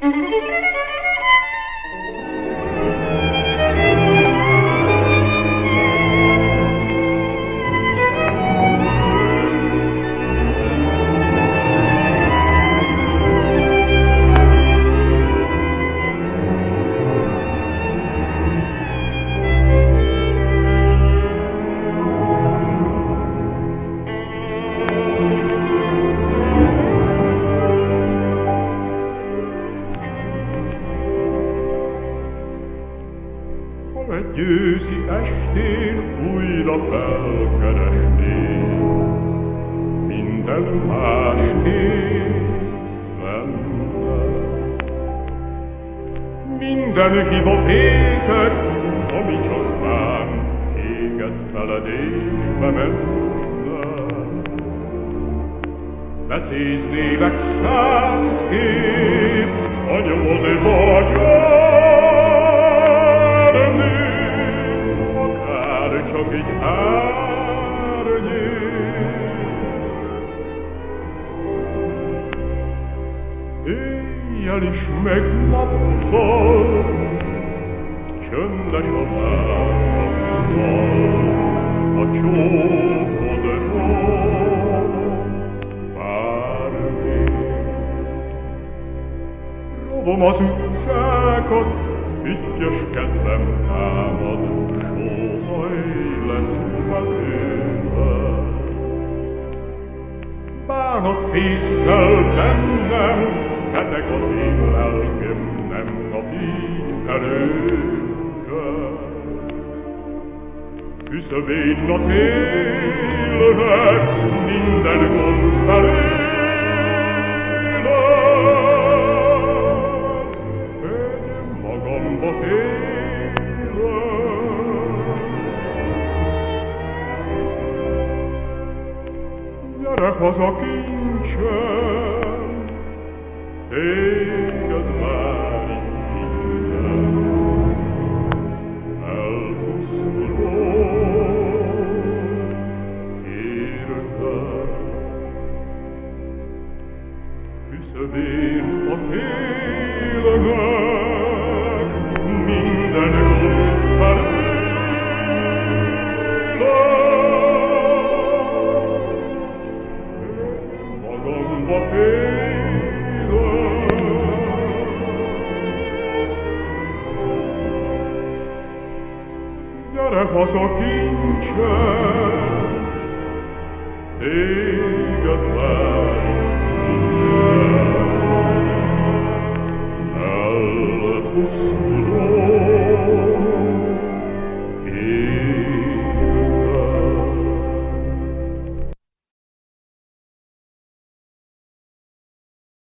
Egy őszi estén újra felkeresnék minden másképp lenne. Minden hiba féket, ami csak rám éget feledésbe menne. Becéznélek százképp a nyomodba csak egy árnyék. Éjjel is meg nappal, csöndes a városban, a csókodról vár még. Robom az utcákat, ügyes kedvem támad, bánat fészkel bennem, keteg az én lelkem, nem kap így erőket. Küszöbén a télnek minden gond felélek, én magamba félek. Gyere haza kincsem, téged vár innen, elpusztuló érted. Küszöbén a télnek minden gond felélek, magamba félek. Gyere haza kincsem,